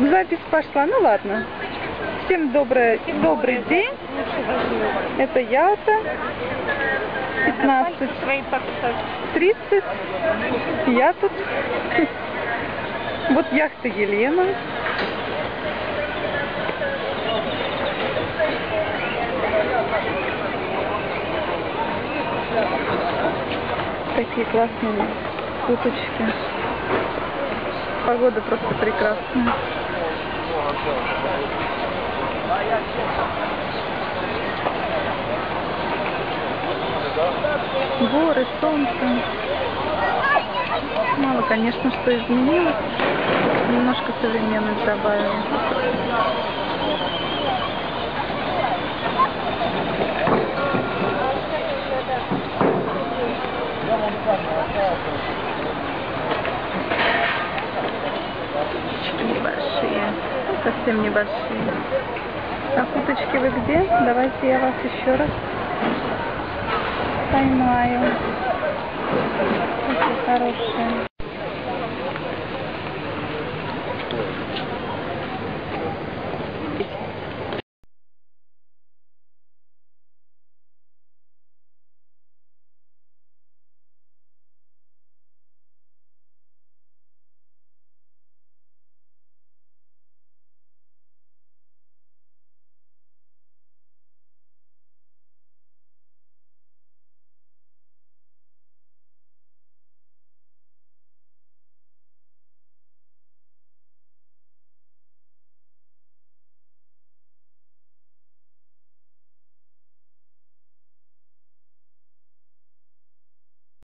Запись пошла. Ну ладно. Всем добрый день. Это Ялта. 15:30. Я тут. Вот яхта Елена. Такие классные уточки. Погода просто прекрасная. Горы, солнце. Мало, конечно, что изменилось. Немножко современность добавила. Небольшие, совсем небольшие. А уточки вы где? Давайте я вас еще раз поймаю. Такие хорошие.